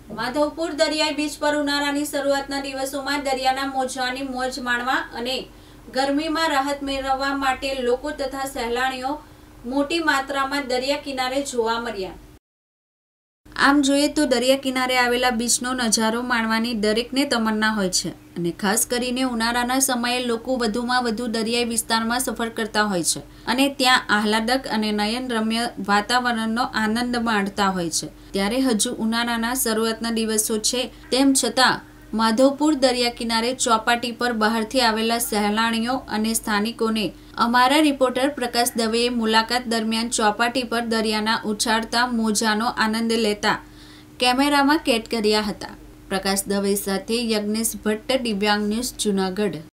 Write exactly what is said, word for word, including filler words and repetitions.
માધવપુર દરિયાઈ બીચ પર ઉનાળાની શરૂઆતના દિવસોમાં દરિયાના મોજાની મોજ માણવા અને ગરમીમાં રાહત મેળવવા માટે લોકો તથા સહેલાણીઓ મોટી માત્રામાં દરિયા કિનારે જોવા મળ્યા। આમ જોઈએ તો દરિયા કિનારે આવેલા બીચનો નજારો માણવાની દરેકને તમન્ના હોય છે અને ખાસ કરીને ઉનાળાના સમયે લોકો વધુમાં વધુ દરિયાઈ વિસ્તારમાં સફર કરતા હોય છે અને ત્યાં આહલાદક અને નયનરમ્ય વાતાવરણનો આનંદ માણતા હોય છે। ત્યારે હજુ ઉનાળાના શરૂઆતના દિવસો છે, તેમ છતાં માધવપુર દરિયા કિનારે ચોપાટી પર બહારથી આવેલા સહેલાણીઓ અને સ્થાનિકોને અમારા રિપોર્ટર પ્રકાશ દવેએ મુલાકાત દરમિયાન ચોપાટી પર દરિયાના ઉછાળતા મોજાનો આનંદ લેતા કેમેરામાં કેદ કર્યા હતા। પ્રકાશ દવે સાથે યજ્ઞેશ ભટ્ટ, દિવ્યાંગ ન્યૂઝ, જૂનાગઢ।